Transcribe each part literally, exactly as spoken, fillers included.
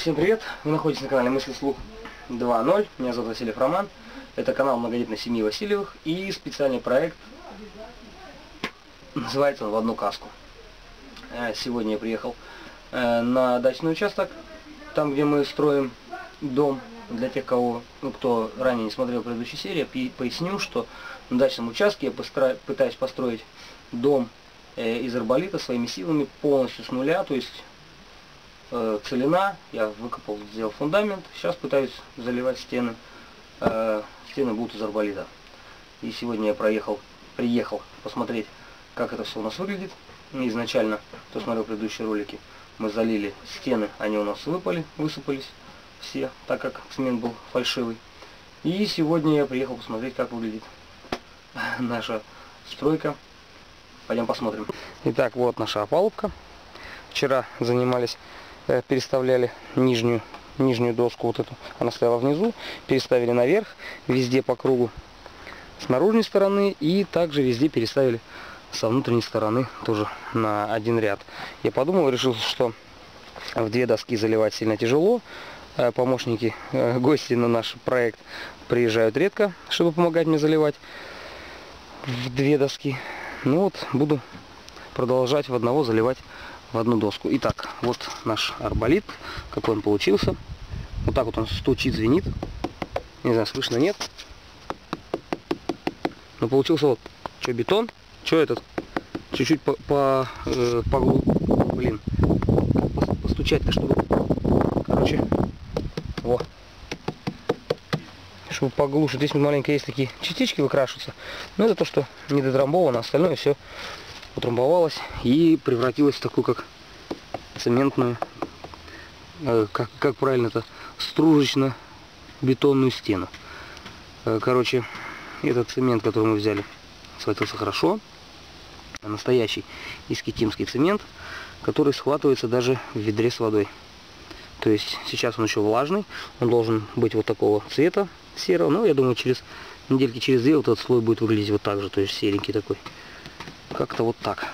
Всем привет! Вы находитесь на канале Мысли Вслух два ноль. Меня зовут Васильев Роман. Это канал многодетной семьи Васильевых и специальный проект. Называется он «В одну каску». Сегодня я приехал на дачный участок, там, где мы строим дом. Для тех, кого, ну, кто ранее не смотрел предыдущую серию, я поясню, что на дачном участке я постро... пытаюсь построить дом из арболита своими силами полностью с нуля, то есть э, целина, я выкопал, сделал фундамент, сейчас пытаюсь заливать стены, э, стены будут из арболита. И сегодня я проехал, приехал посмотреть, как это все у нас выглядит. Изначально, кто смотрел предыдущие ролики, мы залили стены, они у нас выпали, высыпались все, так как цемент был фальшивый. И сегодня я приехал посмотреть, как выглядит наша стройка. Пойдем посмотрим. Итак, вот наша опалубка. Вчера занимались, э, переставляли нижнюю, нижнюю доску, вот эту, она стояла внизу, переставили наверх, везде по кругу с наружной стороны, и также везде переставили со внутренней стороны тоже на один ряд. Я подумал, решил, что в две доски заливать сильно тяжело. Помощники, э, гости на наш проект приезжают редко, чтобы помогать мне заливать в две доски. Ну вот, буду продолжать в одного заливать в одну доску. Итак, вот наш арболит, какой он получился. Вот так вот он стучит, звенит. Не знаю, слышно, нет. Но получился вот, что бетон, что этот, чуть-чуть по, по, э, по, блин, постучать-то, чтобы, короче, во. Чтобы поглуше. Здесь маленько есть такие частички выкрашиваются. Но это то, что не дотрамбовано, остальное все утрамбовалось и превратилось в такую, как цементную, э, как, как правильно это, стружечно-бетонную стену. Э, короче, этот цемент, который мы взяли, схватился хорошо. Настоящий искитимский цемент, который схватывается даже в ведре с водой. То есть сейчас он еще влажный, он должен быть вот такого цвета серого, но я думаю, через недельки через две вот этот слой будет выглядеть вот так же, то есть серенький такой, как-то вот так.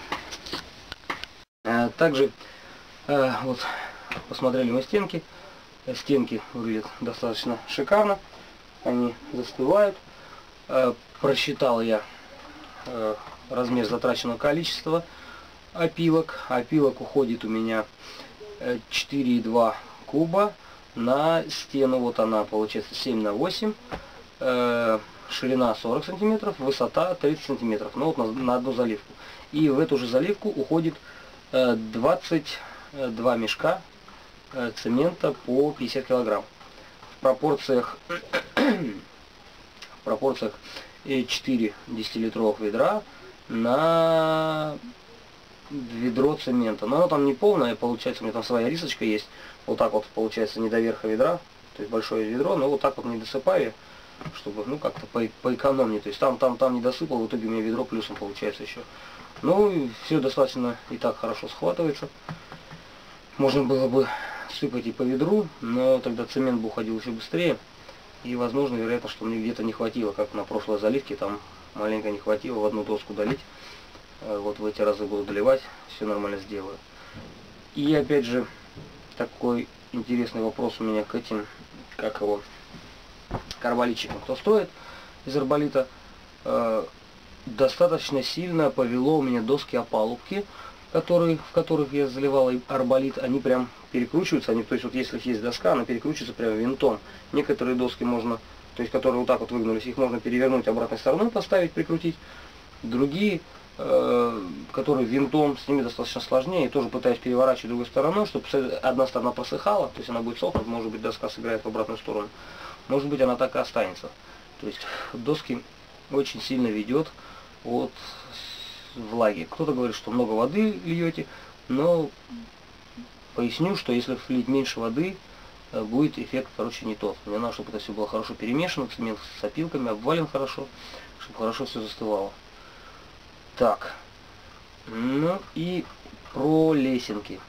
Также вот посмотрели мы стенки, стенки выглядят достаточно шикарно, они застывают. Просчитал я размер затраченного количества опилок, опилок уходит у меня четыре и два куба на стену. Вот она получается семь на восемь, э, ширина сорок сантиметров, высота тридцать сантиметров, ну вот на, на одну заливку. И в эту же заливку уходит э, двадцать два мешка э, цемента по пятьдесят килограмм. В пропорциях в пропорциях четыре десятилитровых ведра на ведро цемента. Но оно там не полное, получается, у меня там своя рисочка есть. Вот так вот получается не до верха ведра, то есть большое ведро, но вот так вот не досыпаю, чтобы, ну, как-то по поэкономнее. То есть там, там, там не досыпал, в итоге у меня ведро плюсом получается еще. Ну, все достаточно и так хорошо схватывается. Можно было бы сыпать и по ведру, но тогда цемент бы уходил еще быстрее. И, возможно, вероятно, что мне где-то не хватило, как на прошлой заливке, там маленько не хватило в одну доску долить. Вот в эти разы буду доливать, все нормально сделаю. И опять же, такой интересный вопрос у меня к этим, как его, к арболитчикам. Кто стоит из арболита, э, достаточно сильно повело у меня доски опалубки, которые, в которых я заливал арболит, они прям перекручиваются, они, то есть вот если есть доска, она перекручивается прям винтом. Некоторые доски можно, то есть которые вот так вот выгнулись, их можно перевернуть обратной стороной, поставить, прикрутить. Другие, которые винтом, с ними достаточно сложнее, и тоже пытаюсь переворачивать другой стороной, чтобы одна сторона просыхала, то есть она будет сохнуть, может быть доска сыграет в обратную сторону, может быть она так и останется. То есть доски очень сильно ведет от влаги. Кто-то говорит, что много воды льете, но поясню, что если влить меньше воды, будет эффект, короче, не тот. Мне надо, чтобы это все было хорошо перемешано, цемент с опилками, обвален хорошо, чтобы хорошо все застывало. Так, ну и про лесенки.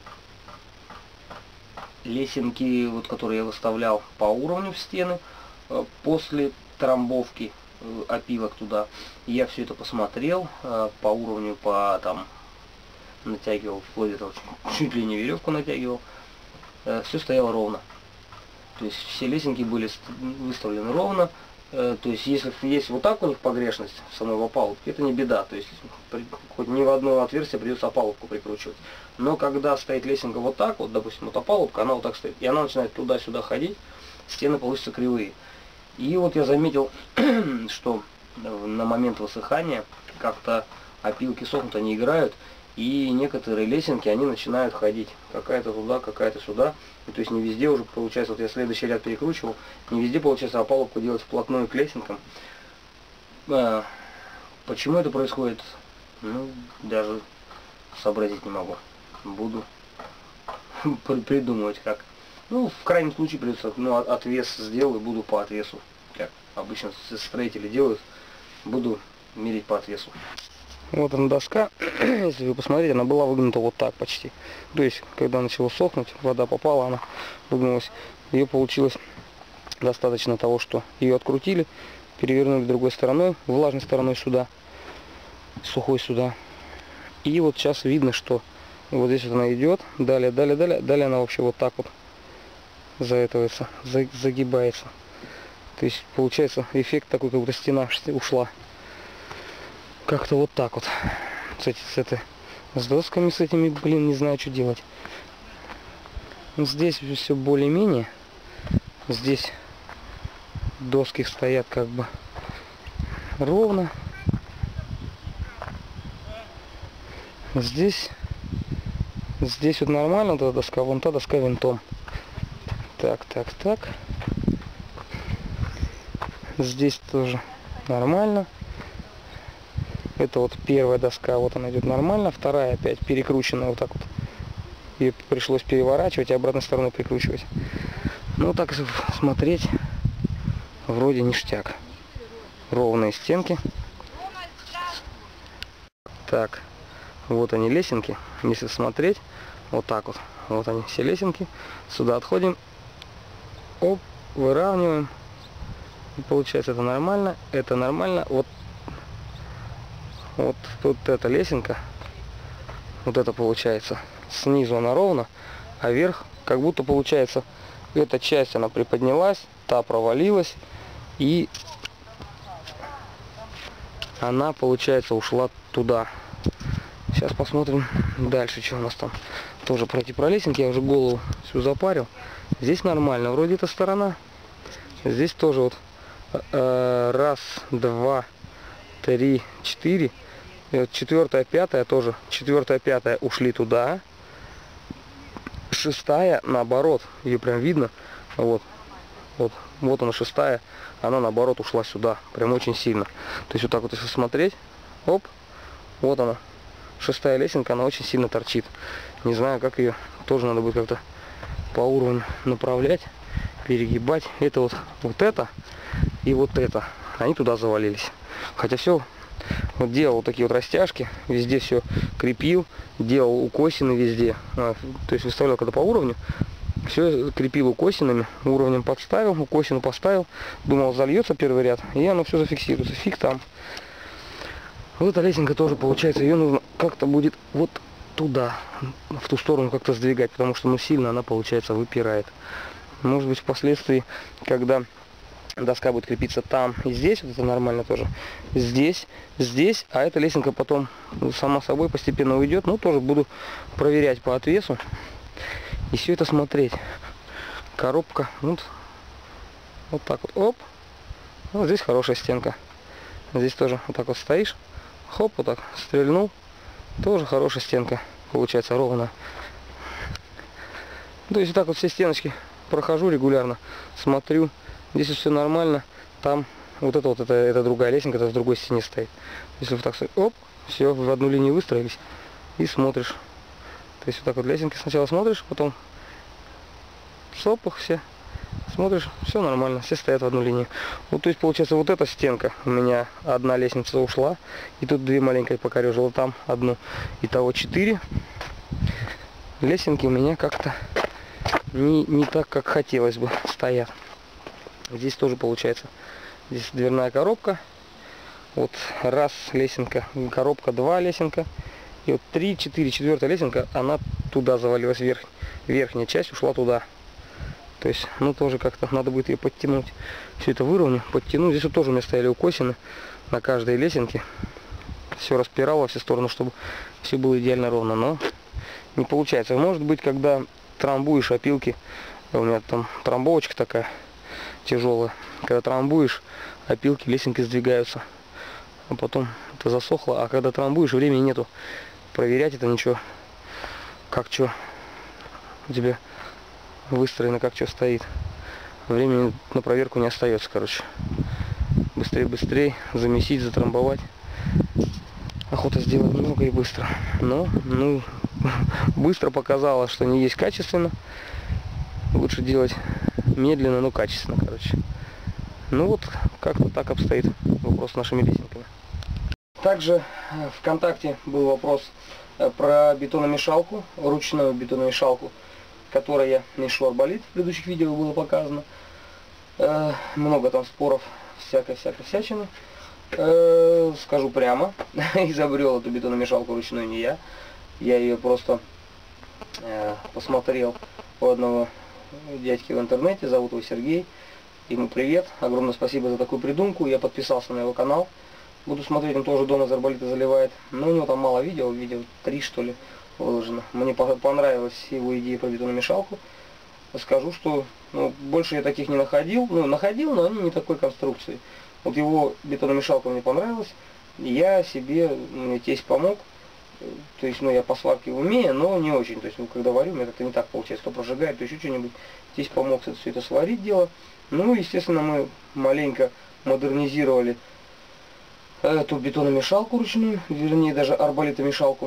Лесенки, вот, которые я выставлял по уровню в стены, после трамбовки опилок туда, я все это посмотрел, по уровню, по там, натягивал, вплоть до того, чуть ли не веревку натягивал. э, все стояло ровно. То есть все лесенки были выставлены ровно. Э, то есть если есть вот так у них погрешность в самой опалубке, это не беда. То есть при, хоть ни в одно отверстие придется опалубку прикручивать. Но когда стоит лесенка вот так, вот допустим, вот опалубка, она вот так стоит, и она начинает туда-сюда ходить, стены получатся кривые. И вот я заметил, что на момент высыхания как-то опилки сохнут, они играют, и некоторые лесенки, они начинают ходить. Какая-то туда, какая-то сюда. И то есть не везде уже получается, вот я следующий ряд перекручивал, не везде получается опалубку делать вплотную к лесенкам. А, почему это происходит? Ну, даже сообразить не могу. Буду придумывать как. Ну, в крайнем случае придется, ну, отвес сделаю, буду по отвесу. Как обычно строители делают, буду мерить по отвесу. Вот она доска, если вы посмотрите, она была выгнута вот так почти. То есть, когда начало сохнуть, вода попала, она выгнулась. Ее получилось достаточно того, что ее открутили, перевернули другой стороной, влажной стороной сюда, сухой сюда. И вот сейчас видно, что вот здесь вот она идет, далее, далее, далее, далее она вообще вот так вот заэтывается, загибается. То есть получается эффект такой, как будто стена ушла. Как-то вот так вот. Кстати, с этой, с досками, с этими, блин, не знаю, что делать. Здесь все более-менее. Здесь доски стоят как бы ровно. Здесь, здесь вот нормально, вот эта доска, вон та доска винтом. Так, так, так. Здесь тоже нормально. Это вот первая доска, вот она идет нормально, вторая опять перекрученная вот так вот. Ее пришлось переворачивать и обратной стороной прикручивать. Ну так смотреть, вроде ништяк. Ровные стенки. Так, вот они лесенки. Если смотреть, вот так вот. Вот они все лесенки. Сюда отходим. Оп, выравниваем. И получается это нормально, это нормально. Вот. Вот тут эта лесенка, вот это получается, снизу она ровно, а вверх как будто получается, эта часть она приподнялась, та провалилась, и она, получается, ушла туда. Сейчас посмотрим дальше, что у нас там. Тоже пройти про лесенки, я уже голову всю запарил. Здесь нормально, вроде эта сторона. Здесь тоже вот э, раз, два, три, четыре. И вот четвертая, пятая тоже. Четвертая, пятая ушли туда. Шестая, наоборот, ее прям видно. Вот, вот, вот она шестая. Она наоборот ушла сюда. Прям очень сильно. То есть вот так вот, если смотреть, оп, вот она. Шестая лесенка, она очень сильно торчит. Не знаю, как ее. Тоже надо будет как-то по уровню направлять, перегибать. Это вот, вот это и вот это. Они туда завалились. Хотя все. Вот делал такие вот растяжки, везде все крепил, делал укосины везде, а, то есть выставлял когда по уровню, все крепил укосинами, уровнем подставил, укосину поставил, думал зальется первый ряд, и оно все зафиксируется, фиг там. Вот эта лесенка тоже получается, ее нужно как-то будет вот туда, в ту сторону как-то сдвигать, потому что ну сильно она получается выпирает. Может быть впоследствии, когда доска будет крепиться там и здесь, вот это нормально тоже, здесь, здесь, а эта лесенка потом сама собой постепенно уйдет, но тоже буду проверять по отвесу и все это смотреть. Коробка, вот, вот так вот, оп, вот здесь хорошая стенка, здесь тоже вот так вот стоишь, хоп, вот так стрельнул, тоже хорошая стенка, получается ровно. То есть вот так вот все стеночки прохожу регулярно, смотрю. Здесь все нормально, там вот это вот, это, это другая лесенка, это в другой стене стоит. Если вот так, оп, все, в одну линию выстроились и смотришь. То есть вот так вот лесенки сначала смотришь, потом сопах все, смотришь, все нормально, все стоят в одну линию. Вот то есть получается вот эта стенка, у меня одна лестница ушла, и тут две маленькие покорежила, там одну, итого четыре. Лесенки у меня как-то не, не так, как хотелось бы, стоят. Здесь тоже получается, здесь дверная коробка, вот раз лесенка, коробка, два лесенка, и вот три, четыре, четвертая лесенка, она туда завалилась вверх, верхняя часть ушла туда. То есть, ну тоже как-то надо будет ее подтянуть. Все это выровню, подтяну. Здесь вот тоже у меня стояли укосины на каждой лесенке. Все распирал во все стороны, чтобы все было идеально ровно. Но не получается. Может быть, когда трамбуешь опилки, у меня там трамбовочка такая тяжелая. Когда трамбуешь, опилки, лесенки сдвигаются. А потом это засохло. А когда трамбуешь, времени нету проверять это ничего. Как что у тебя выстроено, как что стоит. Времени на проверку не остается, короче. Быстрее, быстрее замесить, затрамбовать. Охота сделать много и быстро. Но, ну, быстро показала, что не есть качественно. Лучше делать медленно, но качественно, короче. Ну вот, как-то так обстоит вопрос с нашими лесенками. Также в ВКонтакте был вопрос про бетономешалку, ручную бетономешалку, которой я мешу арболит. В предыдущих видео было показано. Э, много там споров, всякой-всякой всячины. Э, скажу прямо, изобрел эту бетономешалку ручную не я. Я ее просто э, посмотрел у одного дядьки в интернете, зовут его Сергей. Ему привет, огромное спасибо за такую придумку. Я подписался на его канал. Буду смотреть, он тоже дома из арболита заливает. Но у него там мало видео, видео три что ли выложено. Мне понравилась его идея про бетономешалку. Скажу, что ну, больше я таких не находил. Ну, находил, но они не такой конструкции. Вот его бетономешалка мне понравилась. Я себе, мне тесть помог. То есть, ну, я по сварке умею, но не очень. То есть, ну, когда варю, у меня как-то не так получается. То прожигает, то еще что-нибудь. Тесть помог все это сварить дело. Ну, естественно, мы маленько модернизировали эту бетономешалку ручную, вернее, даже арболитомешалку.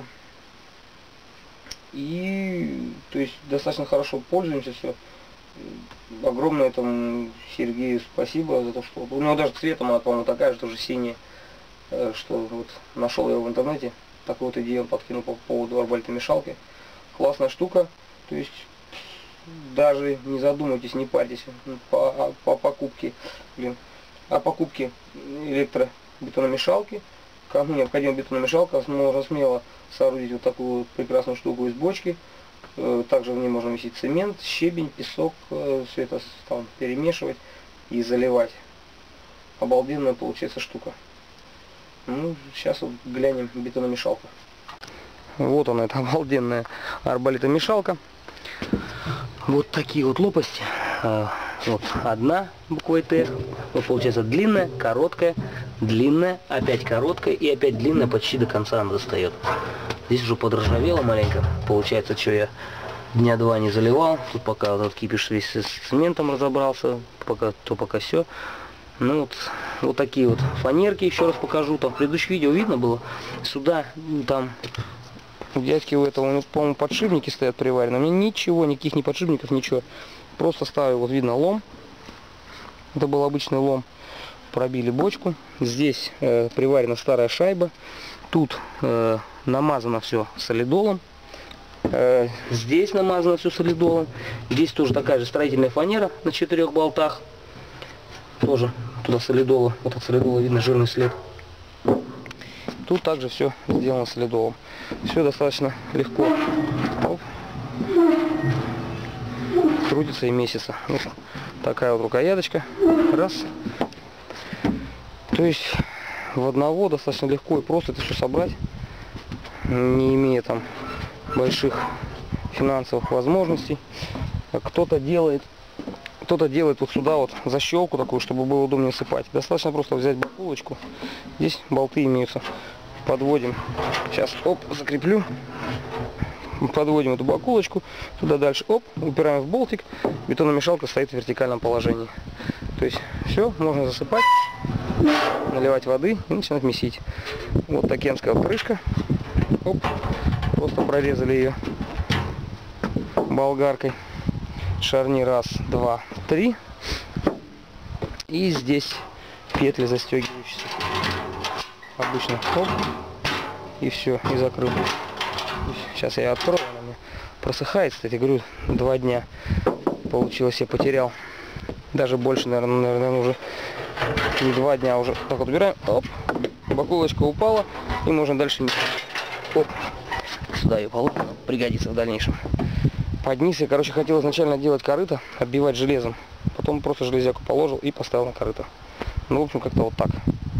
И, то есть, достаточно хорошо пользуемся, все. Огромное там Сергею спасибо за то, что... У него даже цветом она, по-моему, такая же, тоже синяя, что вот нашел я в интернете. Такую вот идею он подкинул по поводу арболитомешалки. Классная штука, то есть, даже не задумывайтесь, не парьтесь по, по покупке, блин, о покупке электробетономешалки. Кому необходима бетономешалка, можно смело соорудить вот такую вот прекрасную штуку из бочки. Также в ней можно месить цемент, щебень, песок, все это там перемешивать и заливать. Обалденная получается штука. Ну, сейчас вот глянем бетономешалку. Вот она, эта обалденная арболитомешалка. Вот такие вот лопасти. Вот одна буквой Т. Вот получается длинная, короткая, длинная, опять короткая и опять длинная, почти до конца она достает. Здесь уже подржавело маленько. Получается, что я дня два не заливал. Тут пока вот этот кипиш весь с цементом разобрался, пока то пока все. Ну вот, вот такие вот фанерки, еще раз покажу. Там в предыдущем видео видно было. Сюда, там у дядьки у этого, по-моему, подшипники стоят приварены. У меня ничего, никаких ни подшипников, ничего. Просто ставлю, вот видно, лом. Это был обычный лом. Пробили бочку. Здесь э, приварена старая шайба. Тут э, намазано все солидолом. Э, здесь намазано все солидолом. Здесь тоже такая же строительная фанера на четырех болтах. Тоже туда солидола. Вот от солидола видно жирный след. Тут также все сделано солидолом. Все достаточно легко. Оп. Крутится и месяца. Вот такая вот рукояточка. Раз. То есть в одного достаточно легко и просто это все собрать, не имея там больших финансовых возможностей. Кто-то делает, кто-то делает вот сюда вот защелку такую, чтобы было удобнее сыпать. Достаточно просто взять бакулочку. Здесь болты имеются. Подводим. Сейчас, оп, закреплю. Подводим эту бакулочку. Туда дальше, оп, упираем в болтик. Бетономешалка стоит в вертикальном положении. То есть все, можно засыпать, наливать воды и начинать месить. Вот такенская вот крышка. Оп, просто прорезали ее болгаркой. Шарни раз, два, три. И здесь петли застегивающиеся. Обычно оп, и все, и закрыл. Сейчас я ее открою, она мне просыхает, кстати, говорю, два дня получилось, я потерял. Даже больше, наверное, наверное, уже не два дня, уже так вот убираем, оп, бакулочка упала, и можно дальше, оп, сюда ее положим, пригодится в дальнейшем. под низ. Я, короче, хотел изначально делать корыто, оббивать железом. Потом просто железяку положил и поставил на корыто. Ну, в общем, как-то вот так.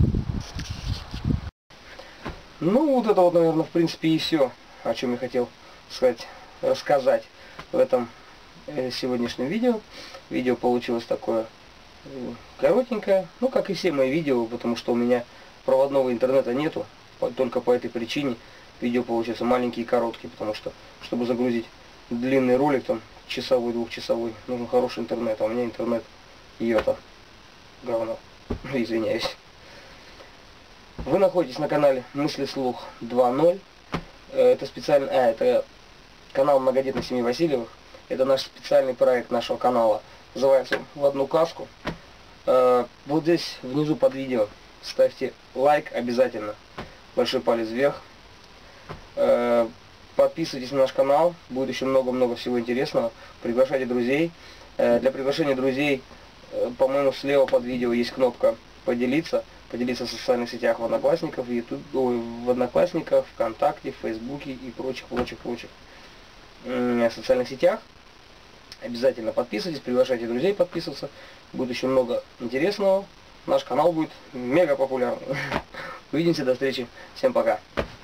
Ну, вот это вот, наверное, в принципе и все, о чем я хотел сказать, рассказать в этом э, сегодняшнем видео. Видео получилось такое э, коротенькое, ну, как и все мои видео, потому что у меня проводного интернета нету, по, только по этой причине видео получаются маленькие и короткие, потому что, чтобы загрузить длинный ролик, там, часовой, двухчасовой, нужен хороший интернет, а у меня интернет йота, говно, извиняюсь. Вы находитесь на канале Мысли Слух два ноль. Это специально, а, это канал многодетной семьи Васильевых. Это наш специальный проект нашего канала. Называется «В одну каску». Вот здесь внизу под видео ставьте лайк обязательно. Большой палец вверх. Подписывайтесь на наш канал. Будет еще много-много всего интересного. Приглашайте друзей. Для приглашения друзей, по-моему, слева под видео есть кнопка «Поделиться». Поделиться в социальных сетях, в Одноклассниках, в YouTube, ой, в Одноклассниках, ВКонтакте, в Фейсбуке и прочих, прочих, прочих э, социальных сетях. Обязательно подписывайтесь, приглашайте друзей подписываться. Будет еще много интересного. Наш канал будет мега популярным. Увидимся, до встречи. Всем пока.